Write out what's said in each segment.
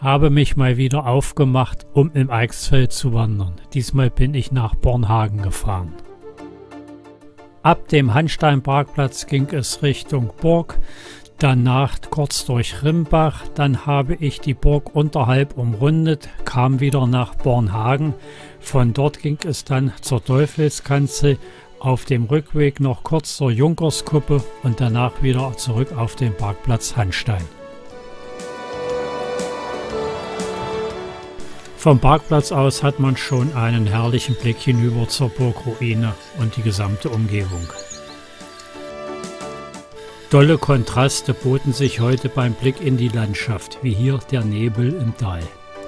Habe mich mal wieder aufgemacht, um im Eichsfeld zu wandern. Diesmal bin ich nach Bornhagen gefahren. Ab dem Hanstein-Parkplatz ging es Richtung Burg, danach kurz durch Rimbach, dann habe ich die Burg unterhalb umrundet, kam wieder nach Bornhagen. Von dort ging es dann zur Teufelskanzel, auf dem Rückweg noch kurz zur Junkerskuppe und danach wieder zurück auf den Parkplatz Hanstein. Vom Parkplatz aus hat man schon einen herrlichen Blick hinüber zur Burgruine und die gesamte Umgebung. Dolle Kontraste boten sich heute beim Blick in die Landschaft, wie hier der Nebel im Tal.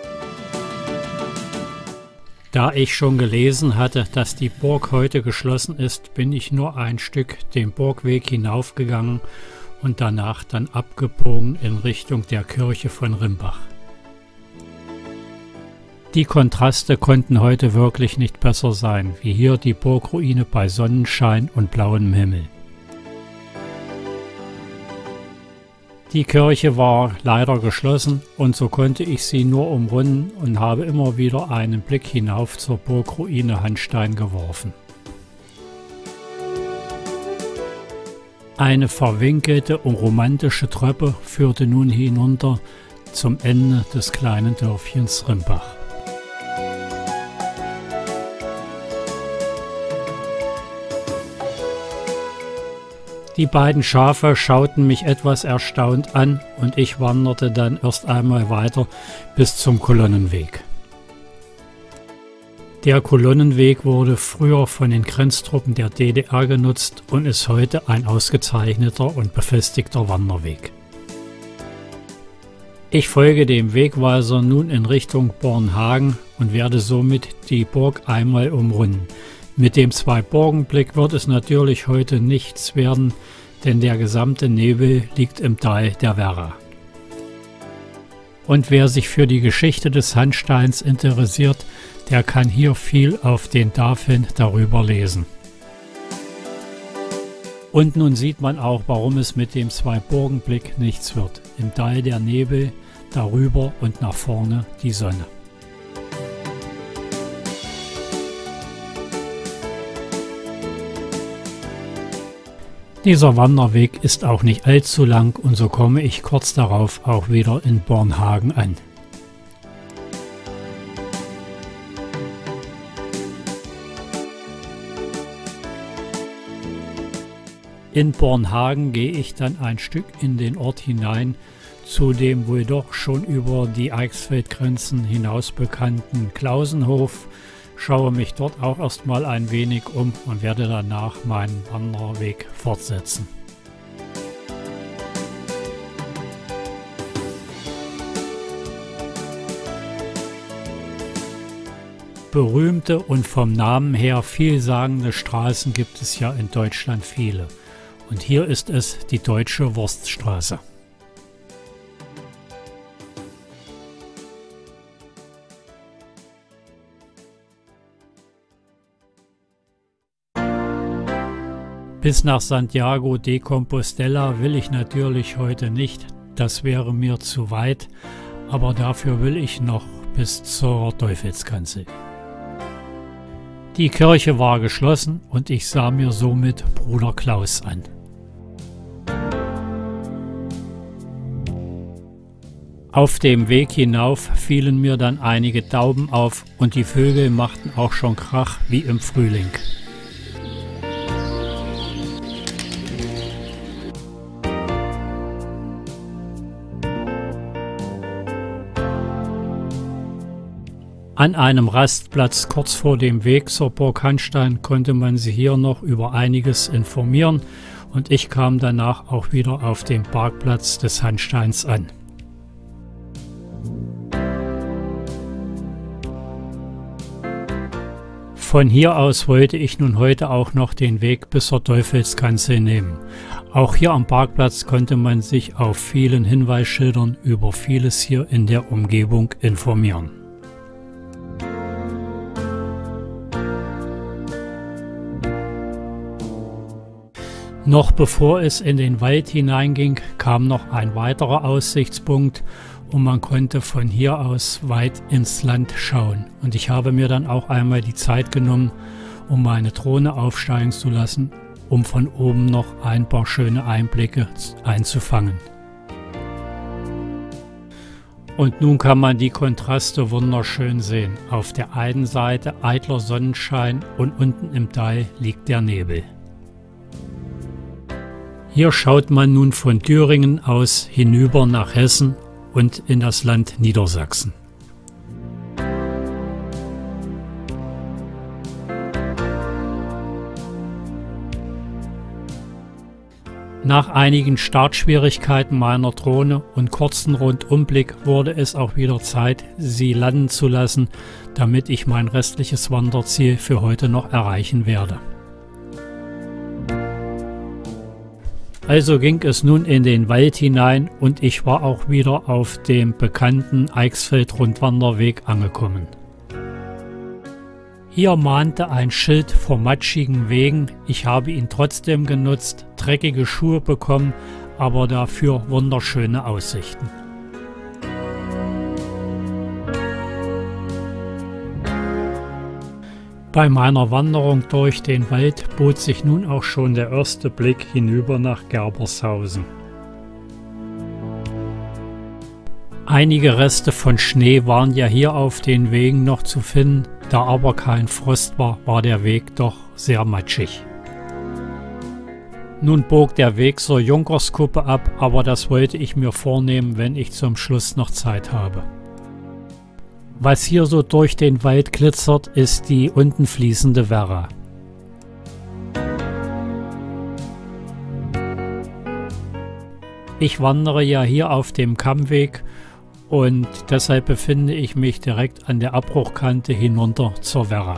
Da ich schon gelesen hatte, dass die Burg heute geschlossen ist, bin ich nur ein Stück den Burgweg hinaufgegangen und danach dann abgebogen in Richtung der Kirche von Rimbach. Die Kontraste konnten heute wirklich nicht besser sein, wie hier die Burgruine bei Sonnenschein und blauem Himmel. Die Kirche war leider geschlossen und so konnte ich sie nur umrunden und habe immer wieder einen Blick hinauf zur Burgruine Hanstein geworfen. Eine verwinkelte und romantische Treppe führte nun hinunter zum Ende des kleinen Dörfchens Rimbach. Die beiden Schafe schauten mich etwas erstaunt an und ich wanderte dann erst einmal weiter bis zum Kolonnenweg. Der Kolonnenweg wurde früher von den Grenztruppen der DDR genutzt und ist heute ein ausgezeichneter und befestigter Wanderweg. Ich folge dem Wegweiser nun in Richtung Bornhagen und werde somit die Burg einmal umrunden. Mit dem Zwei-Burgen-Blick wird es natürlich heute nichts werden, denn der gesamte Nebel liegt im Tal der Werra. Und wer sich für die Geschichte des Hansteins interessiert, der kann hier viel auf den Tafeln darüber lesen. Und nun sieht man auch, warum es mit dem Zwei-Burgen-Blick nichts wird. Im Tal der Nebel, darüber und nach vorne die Sonne. Dieser Wanderweg ist auch nicht allzu lang und so komme ich kurz darauf auch wieder in Bornhagen an. In Bornhagen gehe ich dann ein Stück in den Ort hinein, zu dem wohl doch schon über die Eichsfeldgrenzen hinaus bekannten Klausenhof, schaue mich dort auch erstmal ein wenig um und werde danach meinen Wanderweg fortsetzen. Berühmte und vom Namen her vielsagende Straßen gibt es ja in Deutschland viele. Und hier ist es die Deutsche Wurststraße. Bis nach Santiago de Compostela will ich natürlich heute nicht, das wäre mir zu weit, aber dafür will ich noch bis zur Teufelskanzel. Die Kirche war geschlossen und ich sah mir somit Bruder Klaus an. Auf dem Weg hinauf fielen mir dann einige Tauben auf und die Vögel machten auch schon Krach wie im Frühling. An einem Rastplatz kurz vor dem Weg zur Burg Hanstein konnte man sich hier noch über einiges informieren und ich kam danach auch wieder auf dem Parkplatz des Hansteins an. Von hier aus wollte ich nun heute auch noch den Weg bis zur Teufelskanzel nehmen. Auch hier am Parkplatz konnte man sich auf vielen Hinweisschildern über vieles hier in der Umgebung informieren. Noch bevor es in den Wald hineinging, kam noch ein weiterer Aussichtspunkt und man konnte von hier aus weit ins Land schauen. Und ich habe mir dann auch einmal die Zeit genommen, um meine Drohne aufsteigen zu lassen, um von oben noch ein paar schöne Einblicke einzufangen. Und nun kann man die Kontraste wunderschön sehen. Auf der einen Seite eitler Sonnenschein und unten im Tal liegt der Nebel. Hier schaut man nun von Thüringen aus hinüber nach Hessen und in das Land Niedersachsen. Nach einigen Startschwierigkeiten meiner Drohne und kurzen Rundumblick wurde es auch wieder Zeit, sie landen zu lassen, damit ich mein restliches Wanderziel für heute noch erreichen werde. Also ging es nun in den Wald hinein und ich war auch wieder auf dem bekannten Eichsfeld-Rundwanderweg angekommen. Hier mahnte ein Schild vor matschigen Wegen, ich habe ihn trotzdem genutzt, dreckige Schuhe bekommen, aber dafür wunderschöne Aussichten. Bei meiner Wanderung durch den Wald bot sich nun auch schon der erste Blick hinüber nach Gerbershausen. Einige Reste von Schnee waren ja hier auf den Wegen noch zu finden, da aber kein Frost war, war der Weg doch sehr matschig. Nun bog der Weg zur Junkerskuppe ab, aber das wollte ich mir vornehmen, wenn ich zum Schluss noch Zeit habe. Was hier so durch den Wald glitzert, ist die unten fließende Werra. Ich wandere ja hier auf dem Kammweg und deshalb befinde ich mich direkt an der Abbruchkante hinunter zur Werra.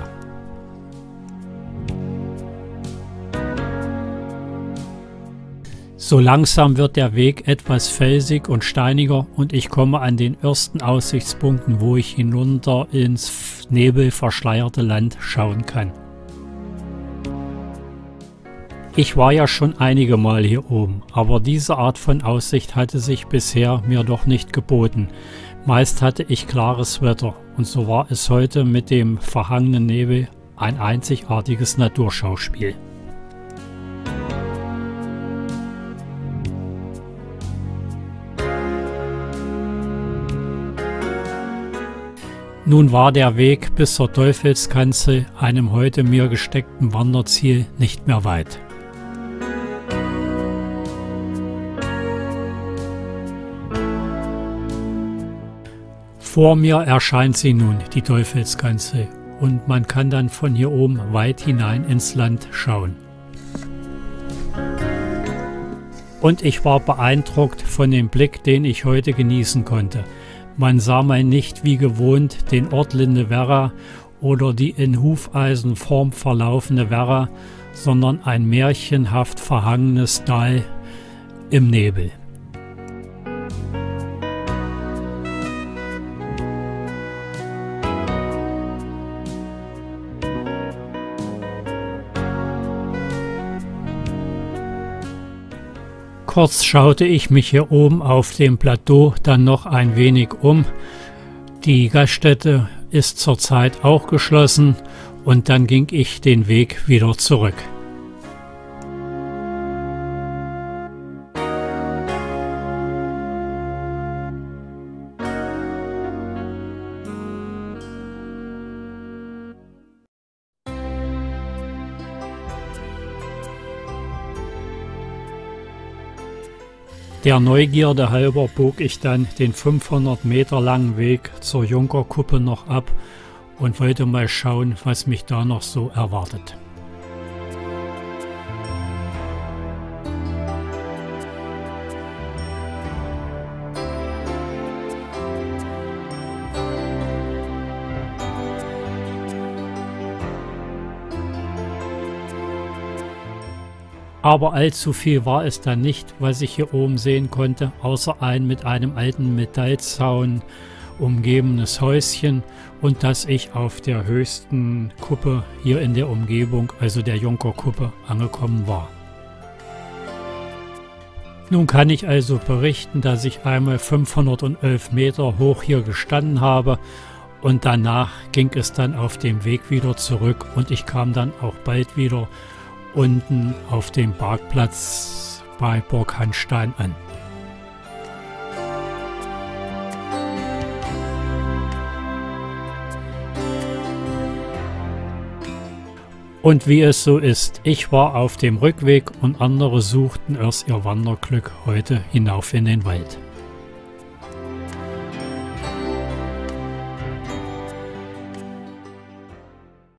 So langsam wird der Weg etwas felsig und steiniger und ich komme an den ersten Aussichtspunkten, wo ich hinunter ins nebelverschleierte Land schauen kann. Ich war ja schon einige Mal hier oben, aber diese Art von Aussicht hatte sich bisher mir doch nicht geboten. Meist hatte ich klares Wetter und so war es heute mit dem verhangenen Nebel ein einzigartiges Naturschauspiel. Nun war der Weg bis zur Teufelskanzel, einem heute mir gesteckten Wanderziel, nicht mehr weit. Vor mir erscheint sie nun, die Teufelskanzel, und man kann dann von hier oben weit hinein ins Land schauen. Und ich war beeindruckt von dem Blick, den ich heute genießen konnte. Man sah mal nicht wie gewohnt den Ort Lindewerra oder die in Hufeisenform verlaufene Werra, sondern ein märchenhaft verhangenes Tal im Nebel. Kurz schaute ich mich hier oben auf dem Plateau dann noch ein wenig um. Die Gaststätte ist zurzeit auch geschlossen und dann ging ich den Weg wieder zurück. Der Neugierde halber bog ich dann den 500 Meter langen Weg zur Junkerkuppe noch ab und wollte mal schauen, was mich da noch so erwartet. Aber allzu viel war es dann nicht, was ich hier oben sehen konnte, außer ein mit einem alten Metallzaun umgebenes Häuschen und dass ich auf der höchsten Kuppe hier in der Umgebung, also der Junkerkuppe, angekommen war. Nun kann ich also berichten, dass ich einmal 511 Meter hoch hier gestanden habe und danach ging es dann auf dem Weg wieder zurück und ich kam dann auch bald wieder unten auf dem Parkplatz bei Burg Hanstein an. Und wie es so ist, ich war auf dem Rückweg und andere suchten erst ihr Wanderglück heute hinauf in den Wald.